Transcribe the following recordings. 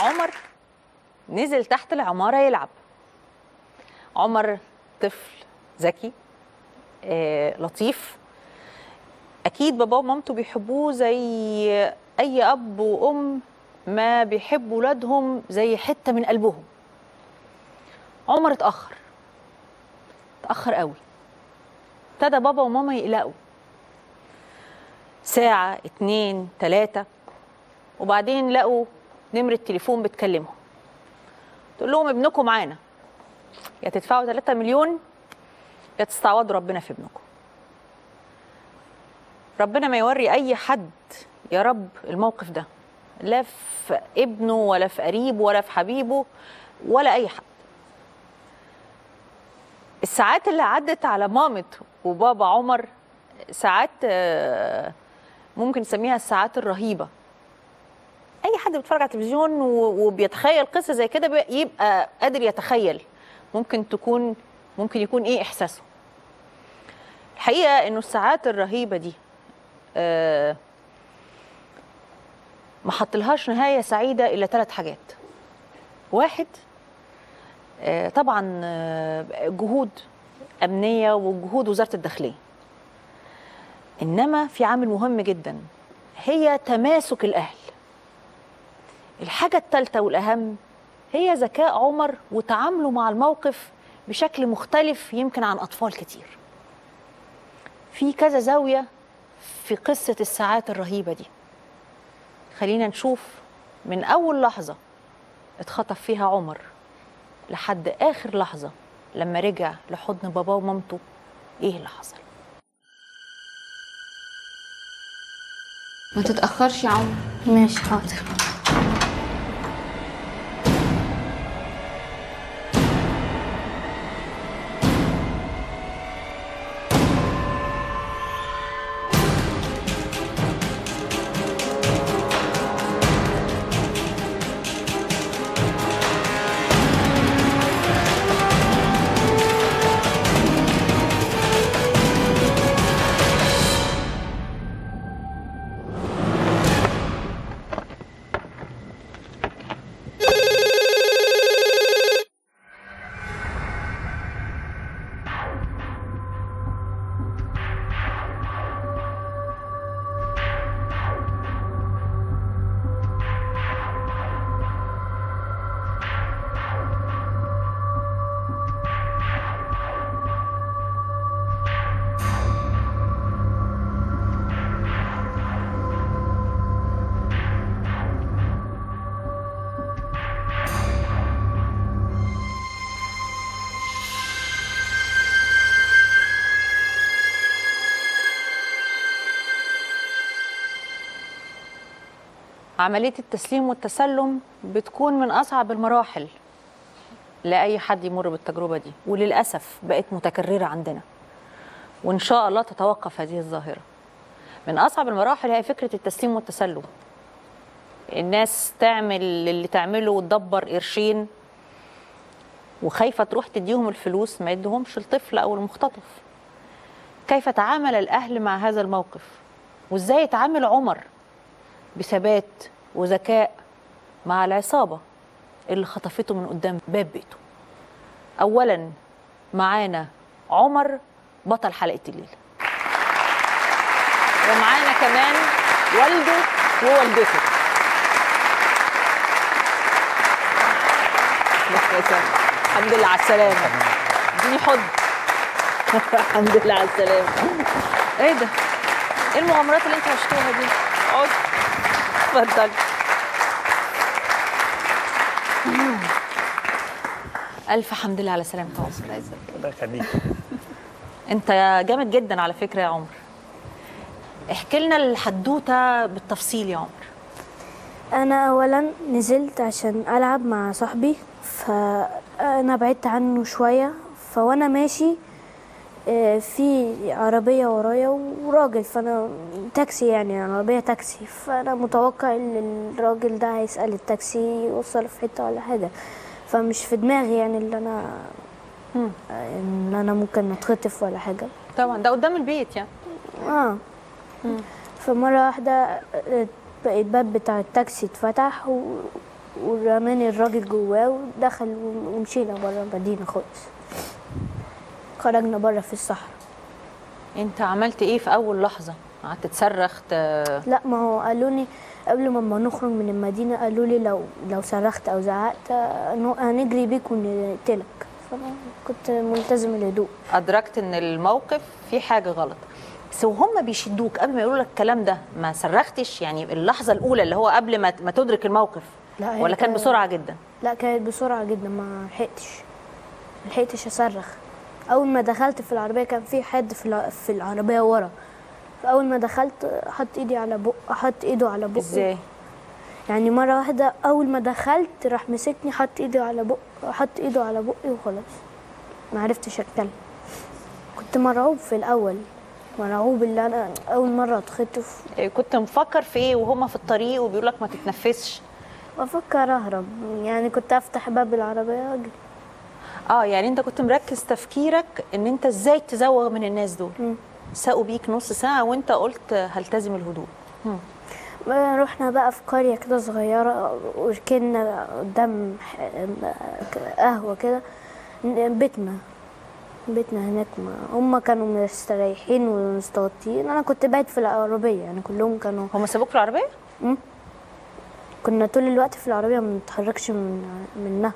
عمر نزل تحت العمارة يلعب. عمر طفل ذكي لطيف، أكيد باباه ومامته بيحبوه زي أي أب وأم ما بيحبوا ولادهم زي حتة من قلبهم. عمر اتأخر قوي، ابتدى بابا وماما يقلقوا ساعة 2 3، وبعدين لقوا نمرة تليفون بتكلمهم تقول لهم ابنكم معانا، يا تدفعوا 3 مليون يا تستعوضوا ربنا في ابنكم. ربنا ما يوري أي حد يا رب الموقف ده، لا في ابنه ولا في قريبه ولا في حبيبه ولا أي حد. الساعات اللي عدت على مامة وبابا عمر ساعات ممكن نسميها الساعات الرهيبة. أي حد بيتفرج على التلفزيون وبيتخيل قصة زي كده يبقى قادر يتخيل ممكن يكون إيه إحساسه. الحقيقة إنه الساعات الرهيبة دي ما حطلهاش نهاية سعيدة إلا 3 حاجات. 1 طبعا جهود أمنية وجهود وزارة الداخلية، إنما في عامل مهم جدا هي تماسك الأهل. الحاجة الثالثة والأهم هي ذكاء عمر وتعامله مع الموقف بشكل مختلف يمكن عن أطفال كتير. في كذا زاوية في قصة الساعات الرهيبة دي. خلينا نشوف من أول لحظة اتخطف فيها عمر لحد آخر لحظة لما رجع لحضن باباه ومامته إيه اللي حصل. ما تتأخرش يا عمر. ماشي حاضر. عملية التسليم والتسلم بتكون من أصعب المراحل لأي حد يمر بالتجربة دي، وللأسف بقت متكررة عندنا، وإن شاء الله تتوقف هذه الظاهرة. من أصعب المراحل هي فكرة التسليم والتسلم. الناس تعمل اللي تعمله وتدبر قرشين وخايفة تروح تديهم الفلوس ما يديهمش الطفل أو المختطف. كيف تعامل الأهل مع هذا الموقف؟ وإزاي يتعامل عمر بثبات وذكاء مع العصابة اللي خطفته من قدام باب بيته؟ أولا معانا عمر بطل حلقة الليلة، ومعانا كمان والده ووالدته. الحمد لله على السلامة. اديني حضن. الحمد لله على السلامة. ايه ده؟ ايه المغامرات اللي انتوا عشتوها دي؟ اقعد. اتفضل. ألف حمد لله على سلامتك يا عمر. الله يخليك. أنت جامد جدا على فكرة يا عمر. احكي لنا الحدوتة بالتفصيل يا عمر. انا اولا نزلت عشان العب مع صاحبي، فانا بعدت عنه شويه، فوانا ماشي في عربيه ورايا وراجل، فانا تاكسي يعني عربيه تاكسي، فانا متوقع ان الراجل ده هيسال التاكسي يوصل في حته ولا حاجه، فمش في دماغي يعني ان انا ممكن اتخطف ولا حاجه. طبعا ده قدام البيت يعني. فمره واحده الباب بتاع التاكسي اتفتح ورماني الراجل جواه ودخل ومشينا بره المدينة خالص. خرجنا بره في الصحراء. انت عملت ايه في اول لحظه؟ قعدت تصرخ لا، ما هو قالوا لي قبل ما نخرج من المدينة، قالوا لي لو صرخت أو زعقت هنجري بيك ونقتلك. فأنا كنت ملتزم الهدوء. ادركت ان الموقف فيه حاجه غلط. بس وهم بيشدوك قبل ما يقولوا لك الكلام ده ما صرختش؟ يعني اللحظه الاولى اللي هو قبل ما تدرك الموقف، لا، ولا كان بسرعه جدا؟ لا، كانت بسرعة جدا، ما لحقتش أصرخ. أول ما دخلت في العربية كان في حد في العربية ورا، فأول ما دخلت حط إيده على بقه. ازاي؟ يعني مرة واحدة أول ما دخلت راح مسكني، حط إيده على بقي وخلاص. ما عرفتش أتكلم. كنت مرعوب في الأول، مرعوب اللي أنا أول مرة أتخطف. كنت مفكر في ايه وهما في الطريق وبيقول لك ما تتنفسش؟ بفكر أهرب، يعني كنت أفتح باب العربية وأجري. يعني انت كنت مركز تفكيرك ان انت ازاي تزوغ من الناس دول. ساقوا بيك نص ساعة وانت قلت هلتزم الهدوء. رحنا بقى في قرية كده صغيرة، وركننا قدام قهوة كده. بيتنا هناك، هم كانوا مستريحين ومستغطين. أنا كنت بايت في العربية، يعني كلهم كانوا. هم سابوك في العربية؟ كنا طول الوقت في العربية، ما بنتحركش منها.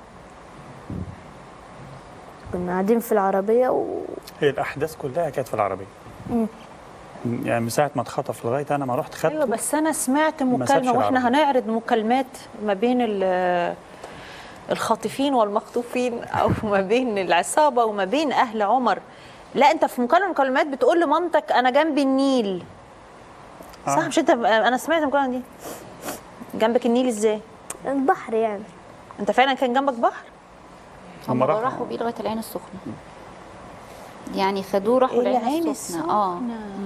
كنا قاعدين في العربية هي الأحداث كلها كانت في العربية. يعني من ساعة ما اتخطف لغاية أنا ما رحت خدته. أيوة، بس أنا سمعت مكالمة وإحنا هنعرض مكالمات ما بين الخاطفين والمخطوفين، أو ما بين العصابة وما بين أهل عمر. لا، أنت في مكالمات بتقول لمامتك أنا جنب النيل. صح؟ مش أنت؟ أنا سمعت المكالمة دي. جنبك النيل إزاي؟ البحر يعني. أنت فعلا كان جنبك بحر؟ هم راحوا بيه لغايه العين السخنه، يعني خدوه راحوا العين السخنه.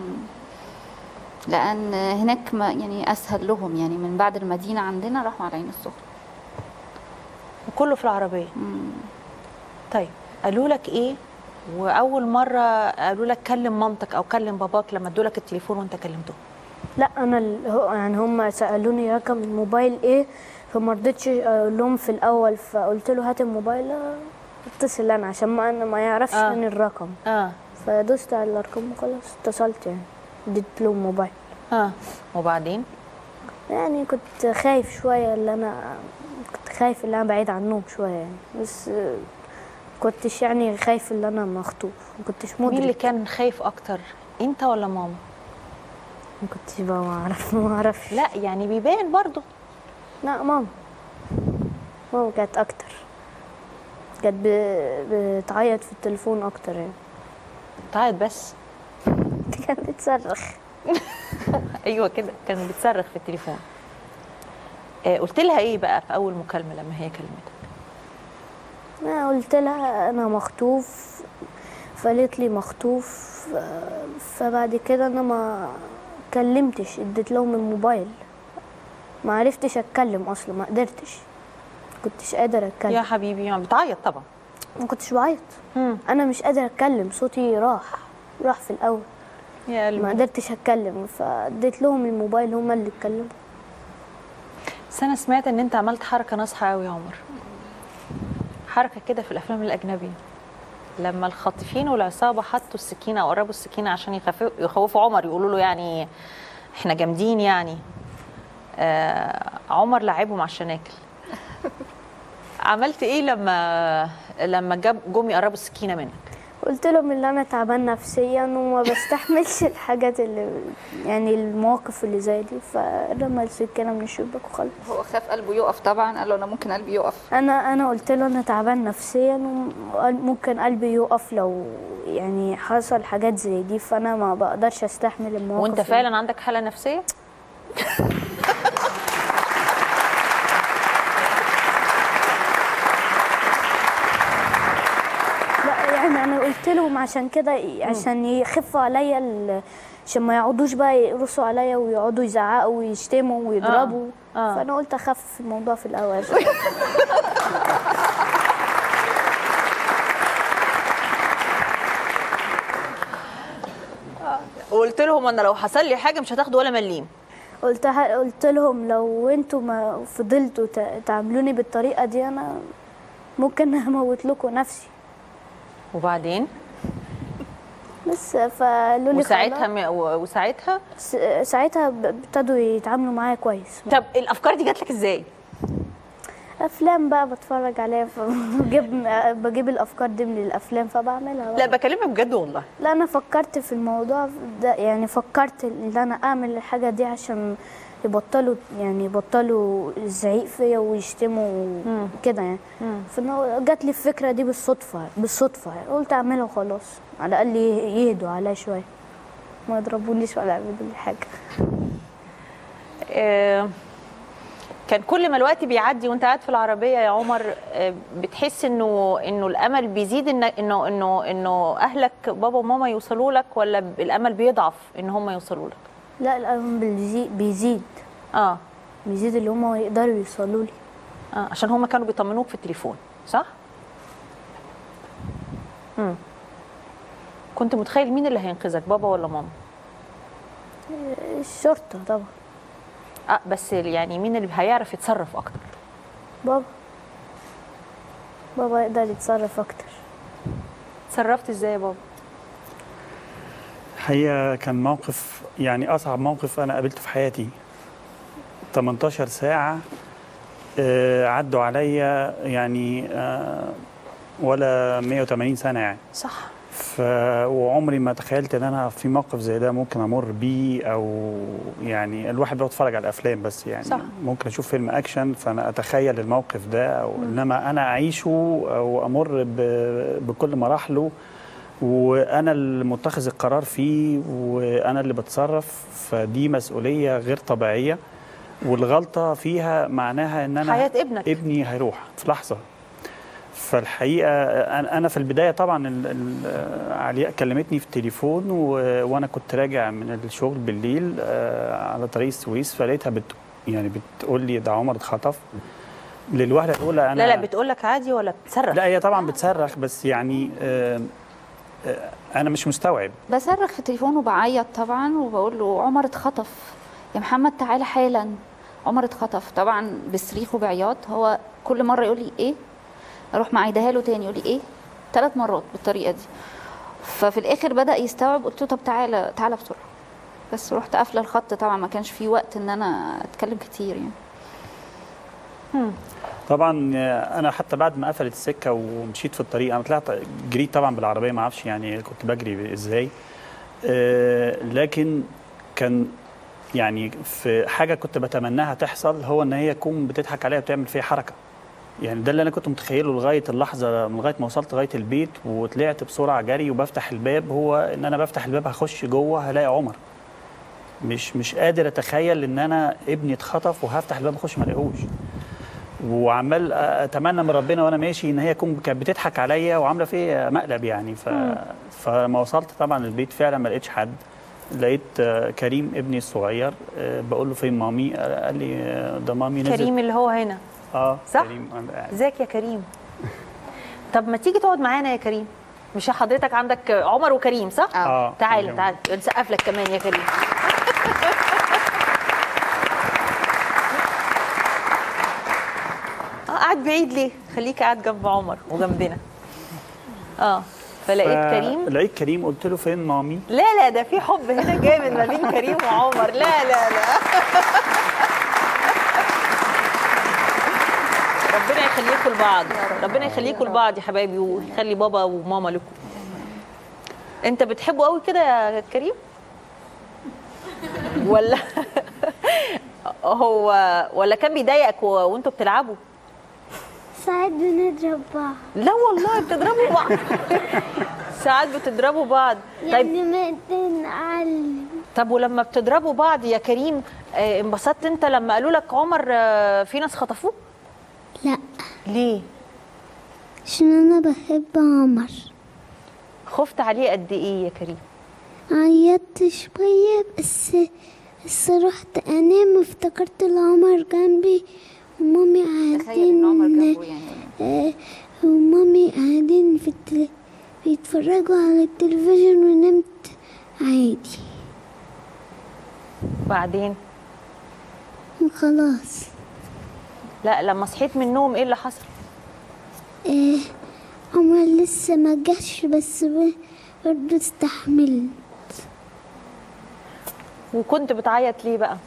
لان هناك يعني اسهل لهم، يعني من بعد المدينه عندنا راحوا على العين السخنه. وكله في العربيه. طيب قالوا لك ايه؟ واول مره قالوا لك كلم مامتك او كلم باباك لما ادوا لك التليفون وانت كلمتهم؟ لا، انا يعني هم سالوني رقم الموبايل ايه، فما رضيتش اقول لهم في الاول، فقلت له هات الموبايل اتصل انا، عشان ما يعرفش من الرقم. فدوست على الارقام وخلاص اتصلت، يعني اديت له الموبايل. وبعدين يعني كنت خايف شويه، كنت خايف ان انا بعيد عنهم شويه يعني، بس كنتش يعني خايف ان انا مخطوف، ما كنتش مدرك. مين اللي كان خايف اكتر، انت ولا ماما؟ ما كنتش بقى ما اعرفش. لا يعني بيبان برضو. لا، ماما كانت اكتر، كانت بتعيط في التليفون اكتر يعني. بتعيط بس؟ كانت بتصرخ. ايوه كده، كانت بتصرخ في التليفون. قلت لها ايه بقى في اول مكالمه لما هي كلمتك؟ انا قلت لها انا مخطوف، فقالت لي مخطوف. فبعد كده انا ما كلمتش، اديت لهم الموبايل، ما عرفتش اتكلم اصلا، ما قدرتش، كنتش قادره اتكلم. يا حبيبي يعني بتعيط طبعا؟ ما كنتش بعيط. انا مش قادره اتكلم، صوتي راح في الاول. يا قلبي. ما قدرتش اتكلم، فاديت لهم الموبايل، هما اللي اتكلموا. بس انا سمعت ان انت عملت حركه ناصحه قوي يا عمر، حركه كده في الافلام الاجنبيه، لما الخاطفين والعصابه حطوا السكينه او قربوا السكينه عشان يخوفوا عمر، يقولوا له يعني احنا جامدين يعني. عمر لعبهم على الشناكل. عملت ايه لما جم يقربوا السكينه منك؟ قلت لهم ان انا تعبان نفسيا وما بستحملش الحاجات اللي يعني المواقف اللي زي دي، فرمى السكينه من الشباك وخلاص. هو خاف قلبه يقف طبعا، قال له انا ممكن قلبي يقف. انا قلت له انا تعبان نفسيا وممكن قلبي يقف لو يعني حصل حاجات زي دي، فانا ما بقدرش استحمل المواقف. وانت فعلا عندك حاله نفسيه؟ انا قلت لهم عشان كده، عشان يخفوا عليا، عشان ما يقعدوش بقى يقرصوا عليا ويقعدوا يزعقوا ويشتموا ويضربوا. فانا قلت اخفف الموضوع في الاول. وقلت لهم انا لو حصل لي حاجه مش هتاخدوا ولا مليم. قلت لهم لو انتوا ما فضلتوا تعاملوني بالطريقه دي انا ممكن اموت لكم نفسي. وبعدين بس فقالوا لي ساعتها ابتدوا يتعاملوا معايا كويس. الافكار دي جات لك ازاي؟ افلام بقى بتفرج عليها بجيب الافكار دي من الافلام فبعملها بقى. لا بكلمك بجد والله. لا انا فكرت في الموضوع ده، يعني فكرت ان انا اعمل الحاجه دي عشان يبطلوا الزعيق فيا ويشتموا كده يعني. جات لي الفكره دي بالصدفه يعني. قلت اعملها وخلاص، على الاقل يهدوا عليا شويه، ما يضربونيش ولا يعملوا لي حاجه. كان كل ما الوقت بيعدي وانت قاعد في العربيه يا عمر بتحس انه الامل بيزيد انه اهلك بابا وماما يوصلوا لك، ولا الامل بيضعف ان هم يوصلوا لك؟ لا الامل بيزيد. بيزيد اللي هم يقدروا يوصلوا لي. عشان هم كانوا بيطمنوك في التليفون صح؟ كنت متخيل مين اللي هينقذك، بابا ولا ماما؟ الشرطه طبعا. بس يعني مين اللي هيعرف يتصرف اكتر؟ بابا يقدر يتصرف اكتر. تصرفت ازاي يا بابا؟ الحقيقه كان موقف، يعني اصعب موقف انا قابلته في حياتي. 18 ساعه عدوا عليا يعني ولا 180 سنه يعني. صح. وعمري ما تخيلت ان انا في موقف زي ده ممكن امر بيه، او يعني الواحد بيتفرج على الافلام بس يعني صح. ممكن اشوف فيلم اكشن فانا اتخيل الموقف ده، او انما انا اعيشه او امر بكل مراحله، وانا اللي متخذ القرار فيه وانا اللي بتصرف، فدي مسؤوليه غير طبيعيه، والغلطه فيها معناها ان انا حياه ابني هيروح في لحظه. فالحقيقه انا في البدايه طبعا علياء كلمتني في التليفون وانا كنت راجع من الشغل بالليل على طريق السويس، فلقيتها بتقول لي ده عمر اتخطف. للوهله الاولى انا لا بتقول لك عادي ولا بتصرخ؟ لا هي طبعا بتصرخ، بس يعني انا مش مستوعب. بصرخ في التليفون وبعيط طبعا وبقول له عمر اتخطف يا محمد تعالى حالا، عمر اتخطف. طبعا بصريخ وبعياط. هو كل مره يقول لي ايه، اروح معيدها له تاني يقول لي ايه، 3 مرات بالطريقه دي. ففي الاخر بدا يستوعب. قلت له طب تعالى بسرعه. بس رحت قافله الخط. طبعا ما كانش في وقت ان انا اتكلم كتير يعني. طبعا انا حتى بعد ما قفلت السكه ومشيت في الطريق انا طلعت جريت طبعا بالعربيه، ما اعرفش يعني كنت بجري ازاي. لكن كان يعني في حاجه كنت بتمناها تحصل، هو ان هي تكون بتضحك عليا وتعمل فيها حركه. يعني ده اللي انا كنت متخيله لغايه اللحظه، لغايه ما وصلت لغايه البيت وطلعت بسرعه جري وبفتح الباب، هو ان انا بفتح الباب هخش جوه هلاقي عمر. مش قادر اتخيل ان انا ابني اتخطف وهفتح الباب اخش ما الاقيهوش. وعمال اتمنى من ربنا وانا ماشي ان هي كانت بتضحك عليا وعامله فيا مقلب يعني. فما وصلت طبعا البيت فعلا ما لقيتش حد. لقيت كريم ابني الصغير، بقول له فين مامي؟ قال لي ده مامي نزل. كريم اللي هو هنا صح؟ كريم ازيك يا كريم؟ طب ما تيجي تقعد معانا يا كريم؟ مش حضرتك عندك عمر وكريم صح؟ تعال نسقف لك كمان يا كريم. قاعد بعيد ليه؟ خليك قاعد جنب عمر وجنبنا. فلقيت كريم. لقيت كريم قلت له فين مامي؟ لا ده في حب هنا جامد ما بين كريم وعمر. لا ربنا يخليكم لبعض، ربنا يخليكم لبعض يا حبايبي، ويخلي بابا وماما لكم. انت بتحبه قوي كده يا كريم ولا هو ولا كان بيضايقك وانتوا بتلعبوا؟ ساعات بنضرب بعض. لا والله بتضربوا بعض. ساعات بتضربوا بعض. يعني ما نعلم. طب ولما بتضربوا بعض يا كريم انبسطت انت لما قالوا لك عمر في ناس خطفوه؟ لا. ليه؟ عشان انا بحب عمر. خفت عليه قد ايه يا كريم؟ عيطت شويه بس رحت انام وافتكرت العمر جنبي ومامي قاعدين ومامي قاعدين بيتفرجوا على التلفزيون ونمت عادي. بعدين خلاص. لا لما صحيت من النوم ايه اللي حصل؟ عمر لسه ما جاش بس برضه استحملت. وكنت بتعيط ليه بقى؟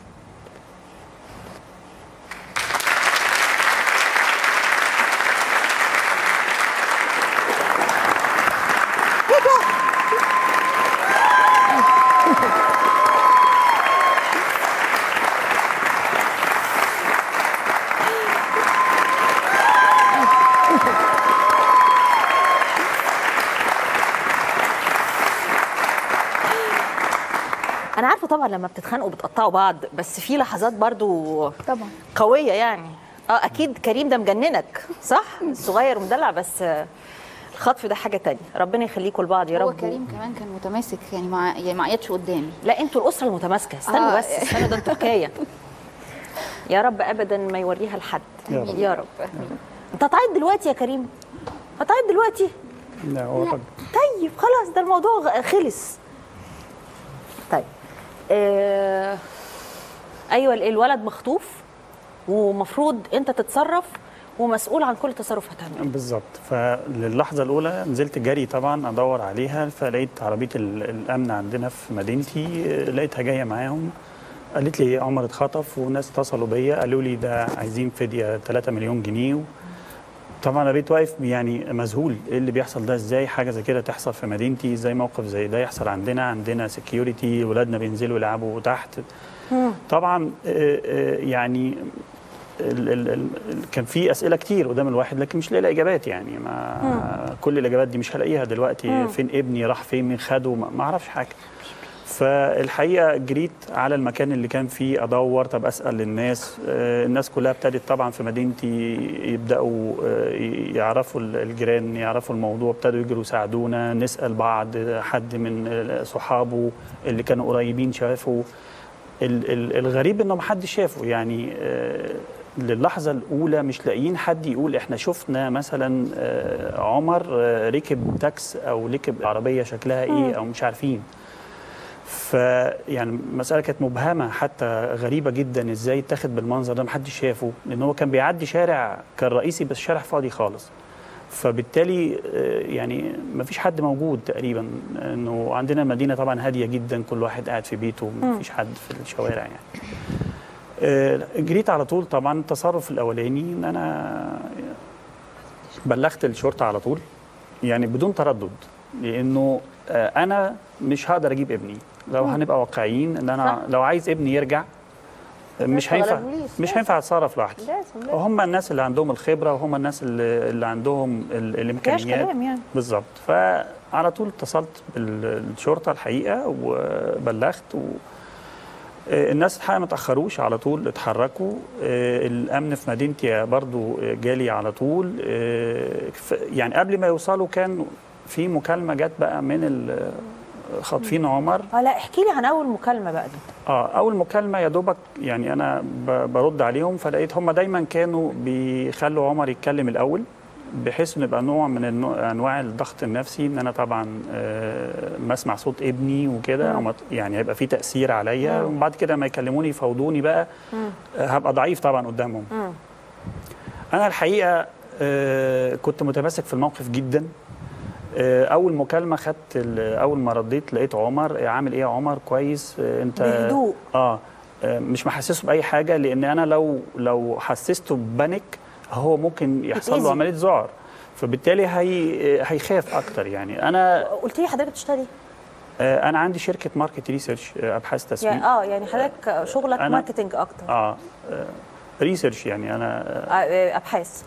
انا عارفه طبعا لما بتتخانقوا بتقطعوا بعض، بس في لحظات برضو طبعا قويه يعني. اكيد كريم ده مجننك صح؟ صغير ومدلع، بس الخطف ده حاجه تانية. ربنا يخليكم لبعض يا رب. هو كريم كمان كان متماسك يعني ما عيطش قدامي. لا انتوا الاسره المتماسكه. استنوا بس استنوا، ده انتوا حكايه. يا رب ابدا ما يوريها لحد. يا رب. انت هتعيط دلوقتي يا كريم؟ هتعيط دلوقتي؟ لا هو طب. طيب خلاص ده الموضوع خلص. طيب ايوه الولد مخطوف ومفروض انت تتصرف ومسؤول عن كل تصرف هتعمله. بالظبط. فللحظه الاولى نزلت جري طبعا ادور عليها، فلقيت عربيه الامن عندنا في مدينتي، لقيتها جايه معاهم. قالت لي عمر اتخطف، وناس اتصلوا بيا قالوا لي ده عايزين فديه 3 مليون جنيه. طبعا انا بقيت واقف يعني مذهول، ايه اللي بيحصل ده؟ ازاي حاجه زي كده تحصل في مدينتي؟ ازاي موقف زي ده يحصل عندنا سكيورتي، ولادنا بينزلوا يلعبوا تحت. طبعا يعني كان في اسئله كتير قدام الواحد، لكن مش لاقي اجابات يعني. ما كل الاجابات دي مش هلاقيها دلوقتي. فين ابني؟ راح فين؟ مين خده؟ ما اعرفش حاجه. فالحقيقه جريت على المكان اللي كان فيه ادور، طب اسال الناس. الناس كلها ابتدت طبعا في مدينتي يبداوا يعرفوا الجيران، يعرفوا الموضوع، ابتدوا يجروا يساعدونا، نسال بعض. حد من صحابه اللي كانوا قريبين شافوا. الغريب انه ما حدش شافه يعني. للحظه الاولى مش لاقيين حد يقول احنا شفنا مثلا عمر ركب تاكس او ركب عربيه شكلها ايه، او مش عارفين. فيعني المساله كانت مبهمه، حتى غريبه جدا ازاي اتاخد بالمنظر ده محدش شافه، لان هو كان بيعدي شارع كان رئيسي بس شارع فاضي خالص. فبالتالي يعني ما فيش حد موجود تقريبا، انه عندنا مدينه طبعا هاديه جدا، كل واحد قاعد في بيته، ما فيش حد في الشوارع يعني. جريت على طول. طبعا التصرف الاولاني ان انا بلغت الشرطه على طول يعني بدون تردد، لانه انا مش هقدر اجيب ابني. لو هنبقى واقعيين ان انا لو عايز ابني يرجع مش هينفع اتصرف لوحدي. وهم الناس اللي عندهم الخبره، وهم الناس اللي عندهم الامكانيات يعني. بالظبط. فعلى طول اتصلت بالشرطه الحقيقه وبلغت. الناس الحقيقه ما تاخروش، على طول اتحركوا. الامن في مدينتي برضو جالي على طول. يعني قبل ما يوصلوا كان في مكالمه جت بقى من خاطفين عمر. لا احكي لي عن اول مكالمه بقى دي. اول مكالمه يا دوبك يعني انا برد عليهم، فلقيت هم دايما كانوا بيخلوا عمر يتكلم الاول، بحيث انه يبقى نوع من انواع الضغط النفسي، ان انا طبعا ما اسمع صوت ابني وكده، يعني هيبقى في تاثير عليا، وبعد كده ما يكلموني يفوضوني بقى هبقى ضعيف طبعا قدامهم. انا الحقيقه كنت متمسك في الموقف جدا. اول مكالمه خدت، اول ما رديت لقيت عمر عامل ايه يا عمر؟ كويس. انت بهدوء. مش محسسه باي حاجه، لان انا لو حسسته ببانيك هو ممكن يحصل له عمليه ذعر، فبالتالي هيخاف اكتر يعني. انا قلت لي حضرتك بتشتغلي؟ انا عندي شركه ماركت ريسيرش، ابحاث تسويق. يعني حضرتك شغلك ماركتنج اكتر. ريسيرش يعني انا ابحاث.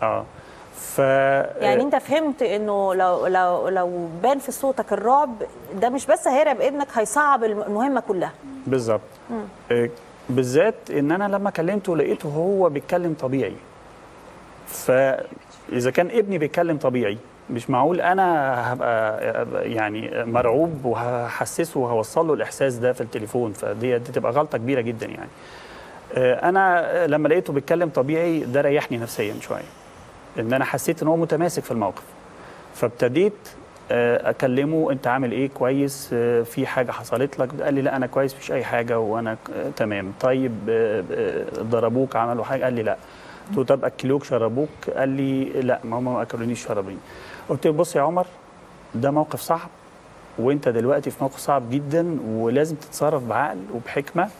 يعني انت فهمت انه لو بان في صوتك الرعب ده مش بس هيرعب ابنك، هيصعب المهمه كلها. بالظبط. بالذات ان انا لما كلمته لقيته هو بيتكلم طبيعي. فاذا كان ابني بيتكلم طبيعي مش معقول انا هبقى يعني مرعوب وهحسسه وهوصل له الاحساس ده في التليفون، فدي تبقى غلطه كبيره جدا يعني. انا لما لقيته بيتكلم طبيعي ده ريحني نفسيا شويه، ان انا حسيت ان هو متماسك في الموقف، فابتديت اكلمه انت عامل ايه كويس، في حاجه حصلت لك؟ قال لي لا انا كويس مفيش اي حاجه وانا تمام. طيب ضربوك عملوا حاجه؟ قال لي لا. قلت له طب اكلوك شربوك؟ قال لي لا ما هم ما اكلونيش شربوني. قلت له بص يا عمر ده موقف صعب وانت دلوقتي في موقف صعب جدا ولازم تتصرف بعقل وبحكمه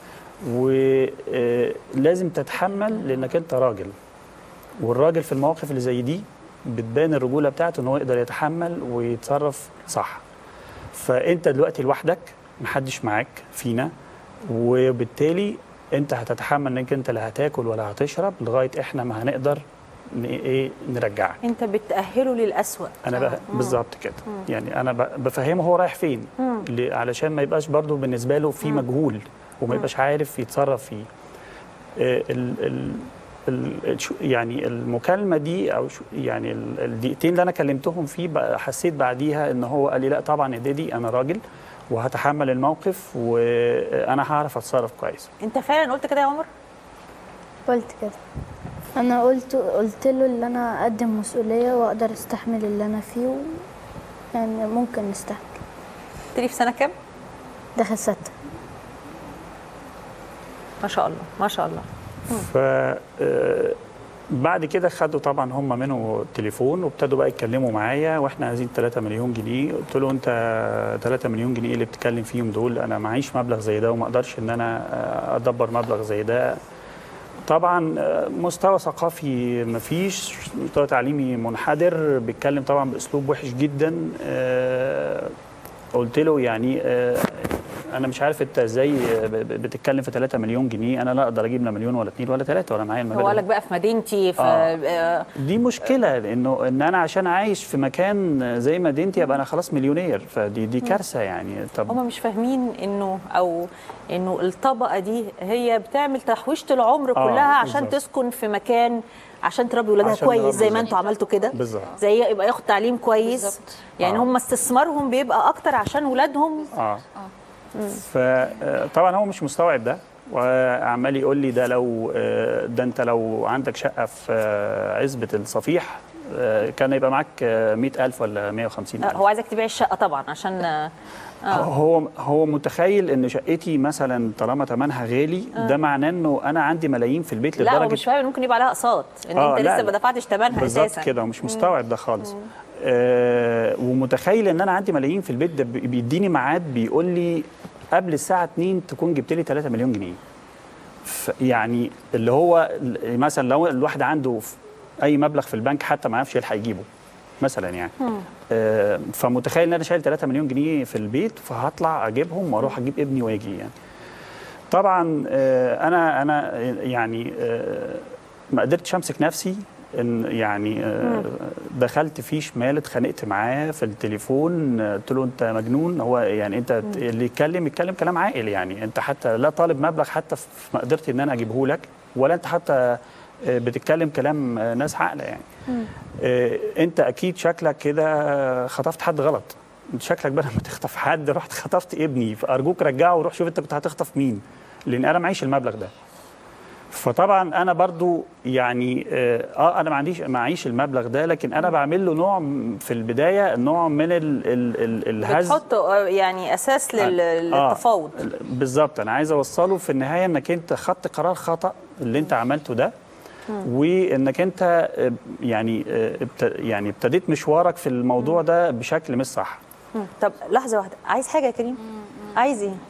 ولازم تتحمل لانك انت راجل، والراجل في المواقف اللي زي دي بتبان الرجوله بتاعته ان هو يقدر يتحمل ويتصرف صح. فانت دلوقتي لوحدك محدش معاك فينا، وبالتالي انت هتتحمل انك انت لا هتاكل ولا هتشرب لغايه احنا ما هنقدر ايه نرجعك. انت بتأهله للأسوأ. انا بالظبط كده. يعني انا بفهمه هو رايح فين علشان ما يبقاش برضو بالنسبه له في مجهول وما يبقاش عارف يتصرف فيه. يعني المكالمه دي او يعني الدقيقتين اللي انا كلمتهم فيه حسيت بعديها ان هو قال لي لا طبعا يا ديدي انا راجل وهتحمل الموقف وانا هعرف اتصرف كويس. انت فعلا قلت كده يا عمر؟ قلت كده. انا قلت له ان انا اقدم مسؤوليه واقدر استحمل اللي انا فيه يعني ممكن نستحمل. قلت لي في سنه كام؟ داخل 6. ما شاء الله ما شاء الله. ف بعد كده خدوا طبعا هم منه التليفون وابتدوا بقى يتكلموا معايا واحنا عايزين 3 مليون جنيه. قلت له انت 3 مليون جنيه اللي بتتكلم فيهم دول انا معيش مبلغ زي ده وما اقدرش ان انا ادبر مبلغ زي ده. طبعا مستوى ثقافي مفيش، مستوى تعليمي منحدر، بيتكلم طبعا باسلوب وحش جدا. قلت له يعني انا مش عارف انت ازاي بتتكلم في 3 مليون جنيه، انا لا اقدر اجيب لا مليون ولا 2 ولا 3 ولا معايا المبلغ. هو قال لك بقى في مدينتي دي مشكله لانه ان انا عشان عايش في مكان زي مدينتي ابقى انا خلاص مليونير، فدي كارثه يعني. طب هم مش فاهمين انه الطبقه دي هي بتعمل تحويشه العمر كلها عشان بالزبط. تسكن في مكان عشان تربي ولادها كويس زي ما انتوا عملتوا كده بالظبط، زي يبقى ياخد تعليم كويس بالزبط. يعني هم استثمارهم بيبقى اكتر عشان ولادهم. فطبعا هو مش مستوعب ده وعمال يقول لي ده لو ده انت لو عندك شقه في عزبه الصفيح كان يبقى معاك 100,000 ولا 150,000. هو عايزك تبيع الشقه طبعا عشان هو متخيل ان شقتي مثلا طالما ثمنها غالي ده معناه انه انا عندي ملايين في البيت لدرجه لا هو مش فاهم ممكن يبقى عليها اقساط ان انت لسه ما دفعتش ثمنها اساسا. بالظبط كده ومش مستوعب ده خالص. ومتخيل ان انا عندي ملايين في البيت ده بيديني ميعاد بيقول لي قبل الساعه 2 تكون جبت لي 3 مليون جنيه. يعني اللي هو مثلا لو الواحد عنده اي مبلغ في البنك حتى ما يعرفش يلحق يجيبه مثلا يعني. فمتخيل ان انا شايل 3 مليون جنيه في البيت فهطلع اجيبهم واروح اجيب ابني واجي يعني. طبعا انا يعني ما قدرتش امسك نفسي ان يعني دخلت فيه شمال اتخانقت معاه في التليفون. قلت له انت مجنون. هو يعني انت اللي يتكلم كلام عاقل يعني. انت حتى لا طالب مبلغ حتى في مقدرتي ان انا اجيبه لك ولا انت حتى بتتكلم كلام ناس عاقله يعني. انت اكيد شكلك كده خطفت حد غلط. انت شكلك بدل ما تخطف حد رحت خطفت ابني، فارجوك رجعه وروح شوف انت كنت هتخطف مين لان انا معيش المبلغ ده. فطبعا انا برضو يعني انا معيش المبلغ ده لكن انا بعمل له نوع في البدايه نوع من الهز بتحط يعني اساس للتفاوض. بالظبط. انا عايز اوصله في النهايه انك انت خدت قرار خطا اللي انت عملته ده وانك انت يعني ابتديت مشوارك في الموضوع ده بشكل مش صح. طب لحظه واحده، عايز حاجه يا كريم؟ عايز ايه؟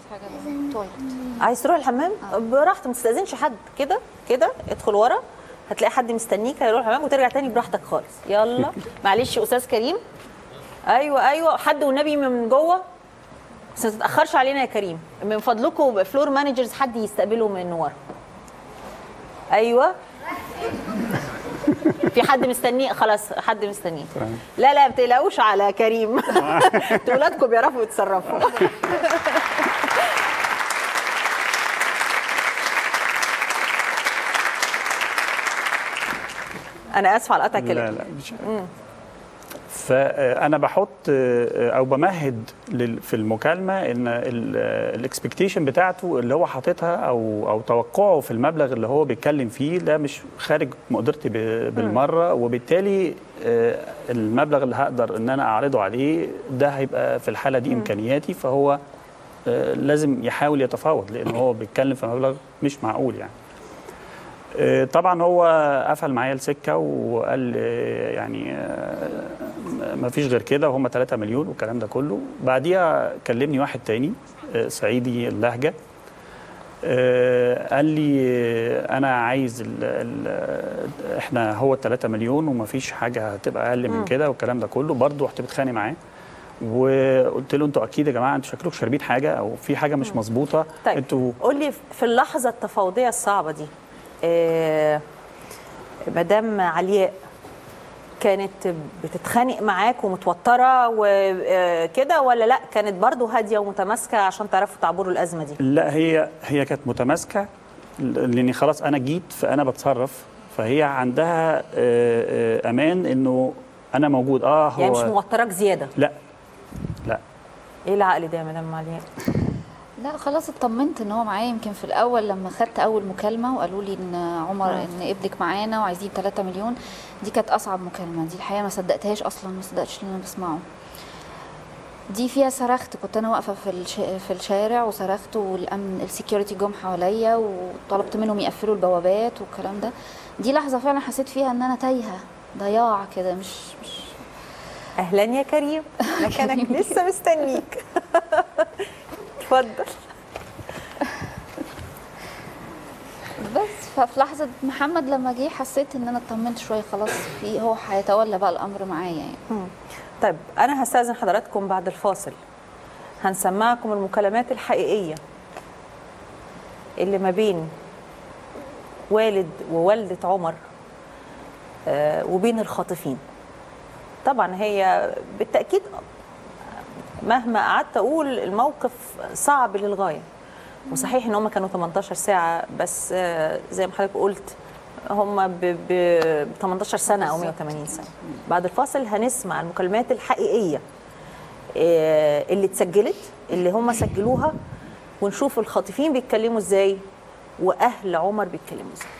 عايز تروح الحمام براحتك ما تستاذنش حد. كده ادخل ورا هتلاقي حد مستنيك هيروح الحمام وترجع تاني براحتك خالص. يلا معلش يا استاذ كريم. ايوه حد والنبي من جوه بس ما تتاخرش علينا يا كريم من فضلكم. فلور مانجرز حد يستقبله من ورا. ايوه في حد مستنيه خلاص حد مستنيه. لا ما تقلقوش على كريم ولادكم بيعرفوا يتصرفوا. انا اسفه على قطع كلامك. لا مش فانا بحط او بمهد في المكالمه ان الاكسبكتيشن بتاعته اللي هو حاططها او توقعه في المبلغ اللي هو بيتكلم فيه ده مش خارج مقدرتي بالمره، وبالتالي المبلغ اللي هقدر ان انا اعرضه عليه ده هيبقى في الحاله دي امكانياتي، فهو لازم يحاول يتفاوض لان هو بيتكلم في مبلغ مش معقول يعني. طبعا هو قفل معايا السكه وقال يعني ما فيش غير كده وهم 3 مليون والكلام ده كله. بعديها كلمني واحد تاني صعيدي اللهجه، قال لي انا عايز احنا هو 3 مليون وما فيش حاجه هتبقى اقل من كده والكلام ده كله. برضه رحت بتخانق معاه وقلت له انتوا اكيد يا جماعه انتوا شكلكم شاربين حاجه او في حاجه مش مظبوطه. طيب انتوا قول لي في اللحظه التفاوضيه الصعبه دي مدام علياء كانت بتتخانق معاك ومتوتره وكده ولا لا كانت برضو هاديه ومتماسكه عشان تعرفوا تعبروا الازمه دي؟ لا هي كانت متماسكه لاني خلاص انا جيت فانا بتصرف، فهي عندها امان انه انا موجود. هو يعني مش موترك زياده؟ لا ايه العقل ده يا مدام علياء؟ لا خلاص اطمنت ان هو معايا. يمكن في الاول لما خدت اول مكالمه وقالوا لي ان عمر ان ابنك معانا وعايزين 3 مليون، دي كانت اصعب مكالمه. دي الحقيقه ما صدقتهاش اصلا، ما صدقتش اللي انا بسمعه. دي فيها صرخت، كنت انا واقفه في الشارع وصرخت، والامن السكيورتي جم حواليا وطلبت منهم يقفلوا البوابات والكلام ده. دي لحظه فعلا حسيت فيها ان انا تايهه ضياع كده. مش اهلا يا كريم، مكانك لسه مستنيك. اتفضل. بس ففي لحظه محمد لما جه حسيت ان انا اطمنت شويه، خلاص هو هيتولى بقى الامر معايا يعني. طيب انا هستاذن حضراتكم بعد الفاصل هنسمعكم المكالمات الحقيقيه اللي ما بين والد ووالده عمر وبين الخاطفين. طبعا هي بالتاكيد مهما قعدت اقول الموقف صعب للغايه، وصحيح ان هم كانوا 18 ساعه بس زي ما حضرتك قلت هم ب 18 سنه او 180 سنه. بعد الفاصل هنسمع المكالمات الحقيقيه اللي اتسجلت، اللي هم سجلوها، ونشوف الخاطفين بيتكلموا ازاي واهل عمر بيتكلموا ازاي.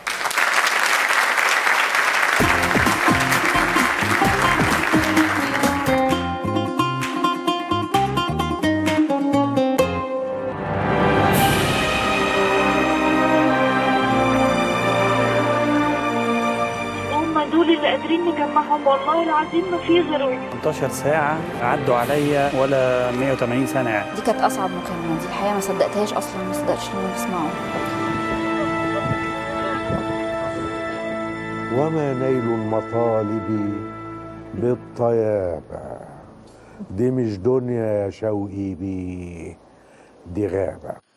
دول اللي قادرين نجمعهم، والله العظيم ما في غيرهم. 18 ساعة عدوا عليا ولا 180 سنة يعني. دي كانت أصعب مكالمة. دي الحقيقة ما صدقتهاش أصلا، ما صدقتش اللي أنا بسمعه. وما نيل المطالب بالطيابة، دي مش دنيا يا شوقي بيه، دي غابة.